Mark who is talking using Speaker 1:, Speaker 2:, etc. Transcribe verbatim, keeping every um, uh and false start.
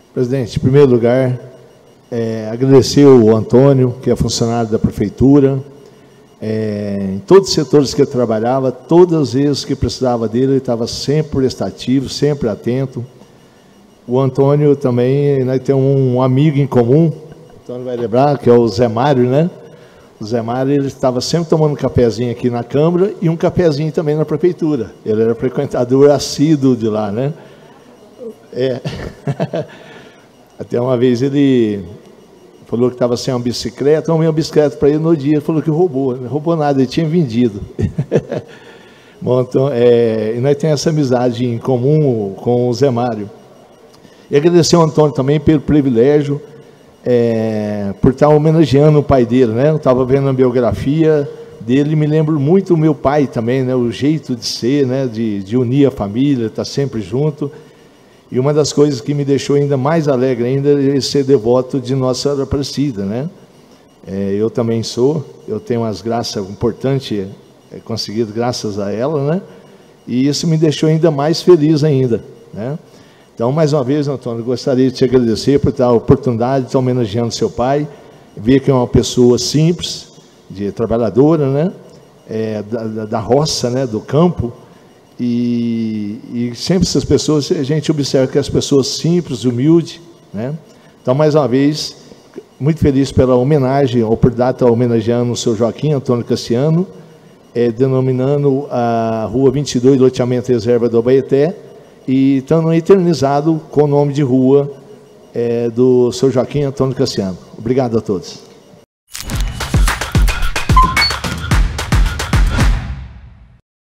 Speaker 1: Presidente, em primeiro lugar, é, agradecer o Antônio, que é funcionário da Prefeitura, é, em todos os setores que ele trabalhava, todas as vezes que precisava dele, ele estava sempre prestativo, sempre atento. O Antônio também, nós temos um amigo em comum, o Antônio vai lembrar, que é o Zé Mário, né? O Zé Mário, ele estava sempre tomando um cafezinho aqui na Câmara e um cafezinho também na Prefeitura. Ele era frequentador assíduo de lá, né? É. Até uma vez ele falou que estava sem uma bicicleta, arrumei uma bicicleta para ele no dia, ele falou que roubou, não roubou nada, ele tinha vendido. Bom, então, é, e nós temos essa amizade em comum com o Zé Mário. E agradecer ao Antônio também pelo privilégio, é, por estar homenageando o pai dele, né? Eu estava vendo a biografia dele, me lembro muito do meu pai também, né? O jeito de ser, né? De, de unir a família, estar sempre junto. E uma das coisas que me deixou ainda mais alegre ainda é ser devoto de Nossa Senhora Aparecida, né? É, eu também sou, eu tenho umas graças importantes é, conseguidas graças a ela, né? E isso me deixou ainda mais feliz ainda, né? Então, mais uma vez, Antônio, gostaria de te agradecer por dar a oportunidade de estar homenageando seu pai, ver que é uma pessoa simples, de trabalhadora, né? É, da, da roça, né? Do campo. E, e sempre essas pessoas, a gente observa que as pessoas simples, humildes, né? Então, mais uma vez, muito feliz pela homenagem, a oportunidade de estar homenageando o seu Joaquim Antônio Cassiano, é, denominando a Rua vinte e dois, loteamento reserva do Abaeté, e estando eternizado com o nome de rua é, do seu Joaquim Antônio Cassiano. Obrigado a todos.